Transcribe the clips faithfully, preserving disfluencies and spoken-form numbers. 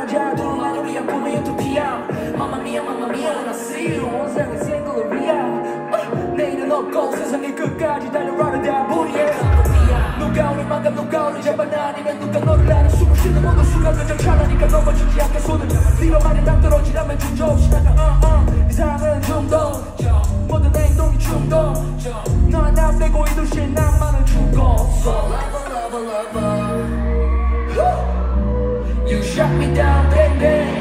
남자 둘만을 위한 꿈의 유토피아 Mamma mia mamma mia when I see you 원상의 싱글리야 내일은 없고 세상의 끝까지 달려라는 다부리에 누가 우리 만감 누가 우리 잡아나 아니면 누가 너를 나는 숨을 쉬는 모든 순간 그저 찰나니까 넘어지지 않게 손을 네가 만약 낭떨어지라면 중저없이 나가 uh, uh. 이상은 중독 모든 행동이 중독 너 하나 빼고 이 도시에 나만은 죽었어 Lover lover lover You shut me down baby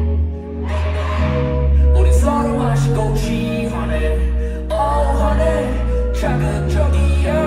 우린 서로 마시고 취하네 Oh honey 자극적이야